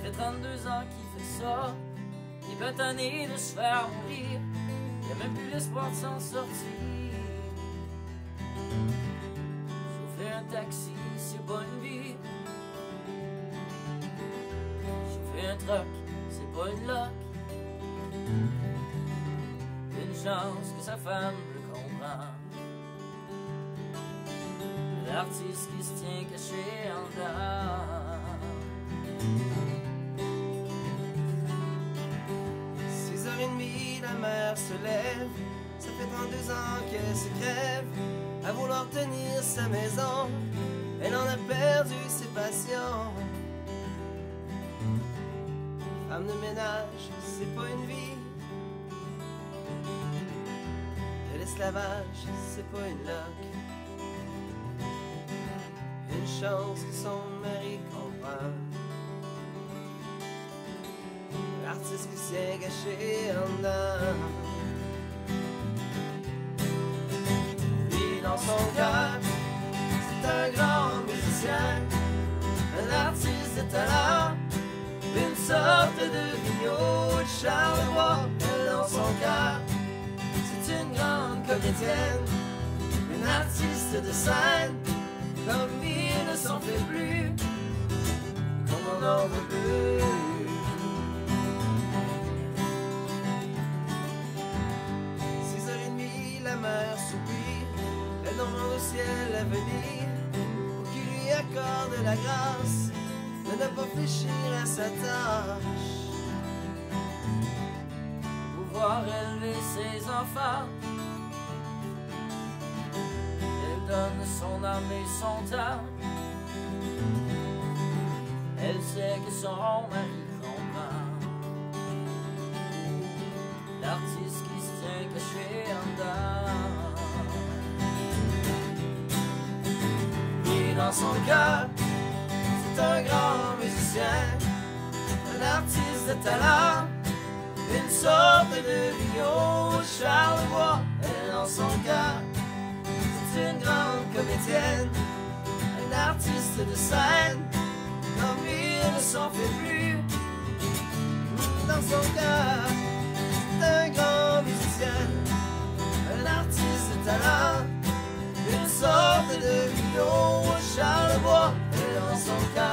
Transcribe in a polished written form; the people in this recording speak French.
fait 32 ans qu'il fait ça. Il est pas tanné de se faire mourir. Il a même plus l'espoir de s'en sortir. Chauffer un taxi, c'est pas une vie. Chauffer un truck, c'est pas une loc. Une chance que sa femme le comprend. L'artiste qui se tient caché en dedans. 6h30, la mère se lève. Ça fait 32 ans qu'elle se crève à vouloir tenir sa maison. Elle en a perdu ses passions. Femme de ménage, c'est pas une vie. De l'esclavage, c'est pas une loque. Une chance que son mari comprend. L'artiste qui s'est gâché en dedans. Lui dans son cœur, c'est un grand musicien, un artiste de talent, une sorte de Vigneault de Charlevoix. Elle dans son cœur, c'est une grande comédienne, une artiste de scène, comme il ne s'en fait plus, comme on en veut plus. 6h30, la mère soupire, elle demande au ciel l'avenir, pour qu'il lui accorde la grâce de ne pas fléchir à sa tâche. Pouvoir élever ses enfants. Elle donne son âme et son temps. Elle sait que son mari comprend. L'artiste qui se tient caché en dedans. Et dans son cœur, c'est un grand musicien, un artiste de talent, une sorte de Vigneault de Charlevoix. Elle dans son cœur, c'est une grande comédienne, un artiste de scène, comme il ne s'en fait plus. Dans son cœur, c'est un grand musicien, un artiste de talent, une sorte de Vigneault de Charlevoix. Elle dans son cœur,